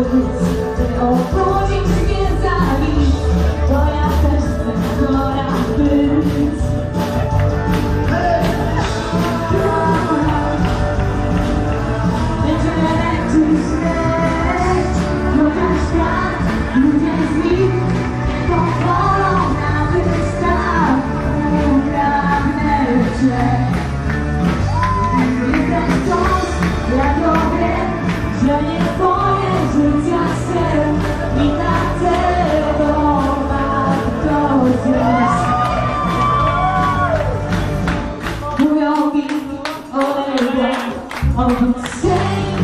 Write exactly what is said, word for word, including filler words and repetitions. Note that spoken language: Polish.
być. Nie obchodzić mnie za nic, bo ja też chcę chora być. Będzie leczyć śmierć, chociaż świat, ludzie z nich pozwolą na być tak. Pragnę cię. Jestem coś, ja to wiem, że nie twoje życia ser i dlatego warto zjeść. Mówią mi, olej, olej,